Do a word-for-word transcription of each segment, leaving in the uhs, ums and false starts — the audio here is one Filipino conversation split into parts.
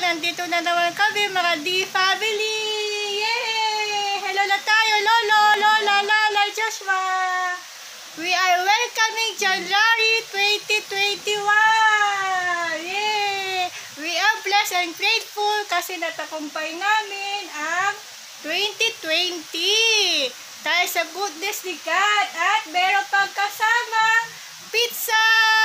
nandito na naman kami, mga D family! Yay! Hello na tayo, Lolo, Lola, Lala, Joshua! We are welcoming January twenty twenty-one! Yay! We are blessed and grateful kasi natakumpay namin ang twenty twenty! Tayo sa goodness ni God at meron pang kasama pizza!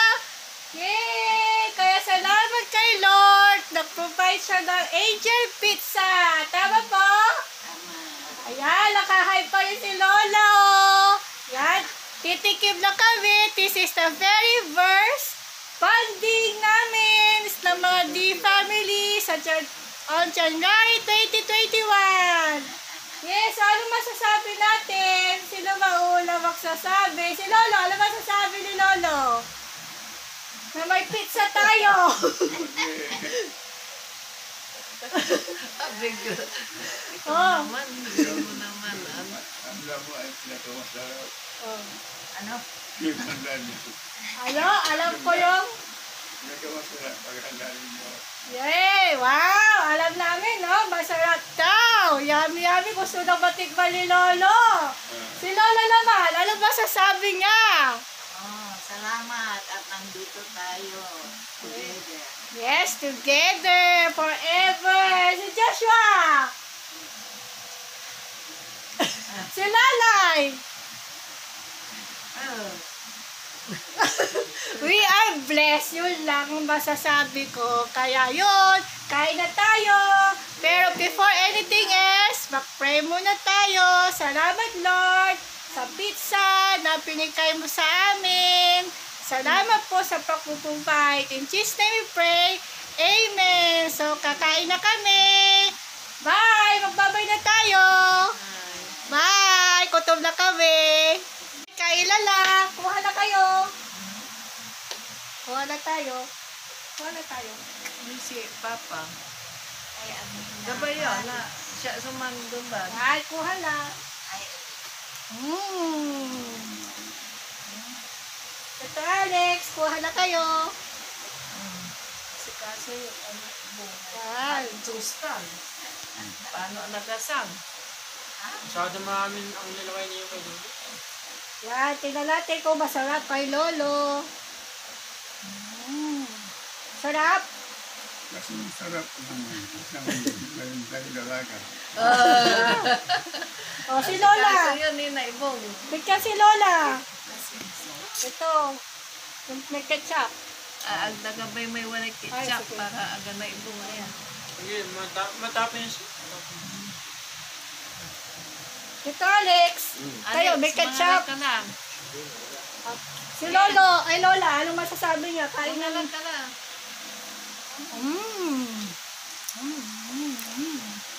Yay! Kaya salamat kay Lord. Nag-provide siya ng angel pizza. Tama po? Tama. Ayan, nakahay pa rin si Lola. Yan. Titikim na kami. This is the very first funding namin ng mga D family sa on January twenty twenty-one. Yes, ano masasabi natin? Sino mauna magsasabi? Si Lolo. Ano masasabi ni Lolo? Na may pizza tayo. Abiezer. Ikaw Oh. naman. Ikaw mo naman. Ano? Alam mo ay pinakamasarap. Oh. Ano? Yung handa niyo. Ano? Alam ko yung... Pinakamasarap pag handa niyo. Yay! Wow! Alam namin, no? Masarap daw. Yummy, yummy. Gusto na matikman ni Lolo. Si Lola naman, ano ba sasabi niya? Oh, salamat at nandito tayo. Together. Yes, together, forever. Si Joshua! Si Lalay! Oh. We are blessed. Yun lang ang masasabi ko. Kaya yun, kain na tayo. Pero before anything else, mag-pray muna tayo. Salamat, Lord, sa pizza na pinigay mo sa amin. Salamat po sa pagpuprovide. In Jesus' name we pray. Amen. So, kakain na kami. Bye! Magbabay na tayo. Bye! Kutom na kami. Kailala. Kuha na kayo. Kuha na tayo. Kuha na tayo. Ano si Papa? Ay, ano na. Gabay yun na siya sumandun ba? Ay, kuha na. Ay, Mmm. Ito, Alex. Kuha na kayo. Kasi kaso yung ano bunga. Yan. Tustan. Paano nagasang? Masyado maraming ang nilaway niyo kay Lolo. Yan. Tingnan natin kung masarap kay Lolo. Mm. Sarap. Kasi masarap ng isang dalaga. O, si Kaso Lola. yun ni Naibong. Bigyan si Lola. Ito. Yung may ketchup. Ah, ang nagabay may walay Ay, ketchup sige. para aga Naibong ayan. Sige, mata matapin siya. Ito, Alex. Kayo, may Alex, ketchup. mangalan ka lang. Si Lolo. Ay, Lola. Anong masasabi niya? Kain na lang. Mangalan ka lang. Mmm. Mm, mm, mm.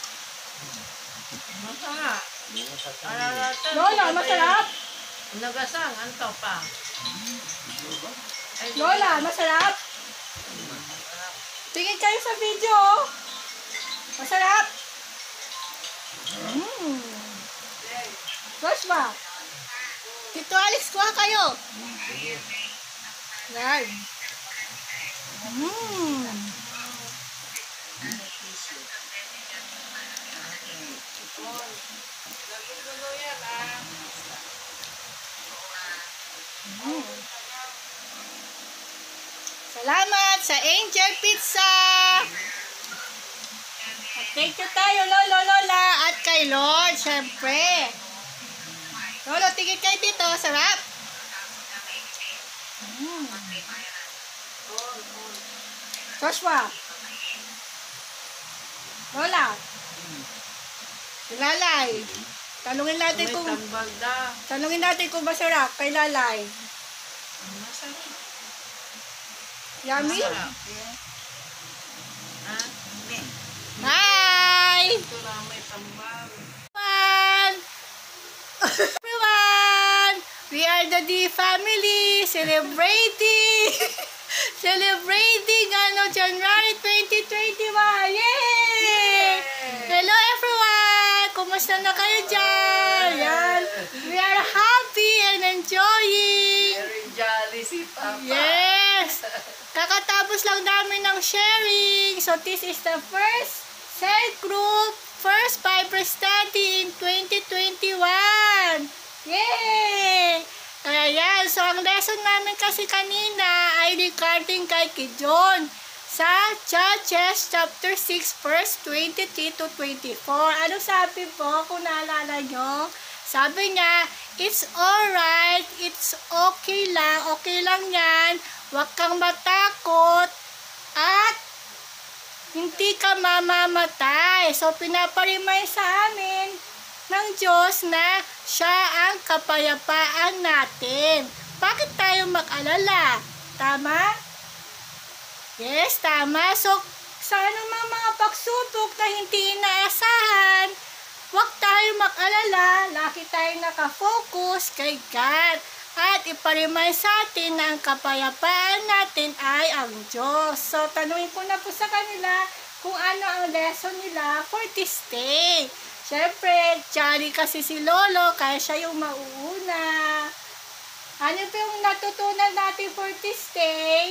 Masarap. Araratan. Lola, masarap. Nagasang, anto pa. Ay, Lola, masarap. Tingin kayo sa video. oh. Masarap. Mmm. Joshua. Tito Alex, kuha kayo. Yan. Mmm. Nagugulo yan, ah. Mm. Salamat sa Angel Pizza. At thank you tayo, Lolo, Lola, at kay Lord, syempre. Lolo, tingin kayo dito. Sarap. Mm. Joshua. Lola. Si Lalay. Tanungin natin May kung tambal da. tanungin natin kung masarap kay Lalay. Masarap. Yummy? Masarap. Ha? hindi. Hi! Ito lang may tambal. Everyone! Everyone! We are the D family celebrating celebrating ano January twenty twenty-one. Yay! Hello everyone! Kumusta na kayo dyan? Yan. We are happy and enjoying. Very jolly si Papa. Yes! Kakatapos Kakatapos lang namin ng sharing. So, this is the first cell group, first Bible study in twenty twenty-one. Yay! Kaya yan. So, ang lesson namin kasi kanina ay regarding kay Gideon sa Judges chapter six, verse twenty-three to twenty-four. Ano sabi po kung naalala nyo? Sabi niya, it's alright, it's okay lang, okay lang yan, huwag kang matakot, at hindi ka mamamatay. So, pinaparimay sa amin ng Diyos na siya ang kapayapaan natin. Bakit tayo mag-alala? Tama? Yes, tama. So, sa anumang mga pagsubok na hindi inaasahan, huwag tayo mag-alala, lagi tayo nakafocus kay God. At iparimay sa atin na ang kapayapaan natin ay ang Diyos. So, tanungin ko na po sa kanila kung ano ang lesson nila for this day. Siyempre, jolly kasi si Lolo, kaya siya yung mauuna. Ano po yung natutunan natin for this day?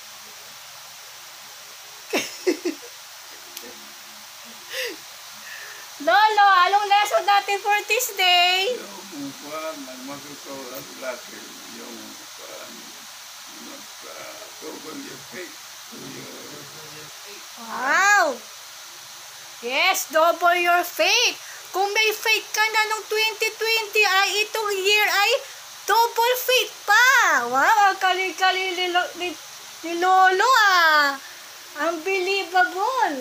Lolo, anong lesson natin for this day? Yung kuwan, magmasuko ang laki. Yung kuwan, magkatugon yung faith. Wow! Yes, double your faith. Kung may faith ka na nung twenty twenty, ay itong year ay double faith pa. Wow, ang kali-kali ni, ni, ni Lolo ah. Unbelievable.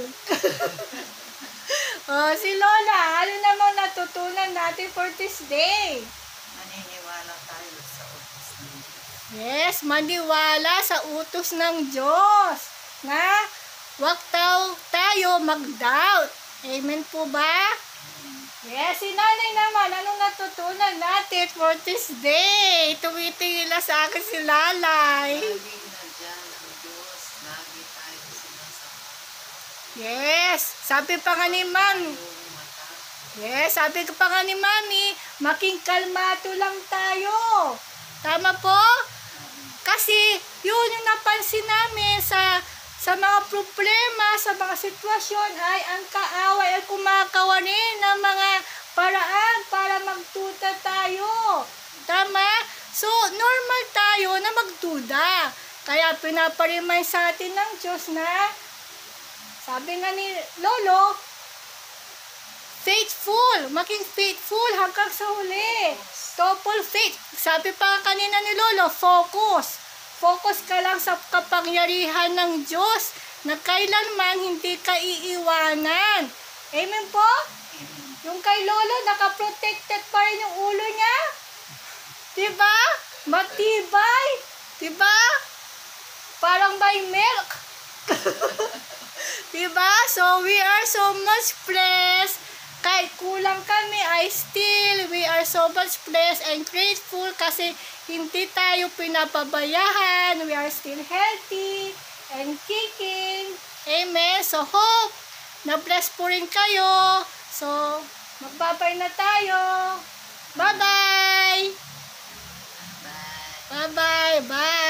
Oh, si Lola, ano namang natutunan natin for this day? Maniniwala tayo sa utos ng Diyos. Yes, maniwala sa utos ng Diyos. Na wag tayo, tayo mag-doubt. Amen po ba? Yes, si Nanay naman, anong natutunan natin for this day? Tumitingin na sa akin si Lalay. Laging nandyan ang Diyos, lagi tayo sinasama. Yes, sabi pa nga ni Mami. Yung mata, Yes, sabi ko pa nga ni Mami, making kalmado lang tayo. Tama po? Kasi yun yung napansin namin sa sa mga problema, sa mga sitwasyon ay ang kaaway ay kumakawa rin ng mga paraan para magduda tayo. Tama? So, normal tayo na magduda. Kaya pinaparimay sa atin ng Diyos na sabi nga ni Lolo, faithful, maging faithful hanggang sa huli. Double faith. Sabi pa kanina ni Lolo, focus. Focus ka lang sa kapangyarihan ng Diyos na kailanman hindi ka iiwanan. Amen po? Yung kay Lolo, nakaprotected pa rin yung ulo niya. Diba? Matibay. Diba? Parang may milk. Diba? So, we are so much blessed. Kahit kulang kami, ay still, we are so much blessed and grateful kasi hindi tayo pinapabayahan. We are still healthy and kicking. Amen. So, hope na bless po rin kayo. So, magbabay na tayo. Bye-bye! bye. Bye-bye! Bye!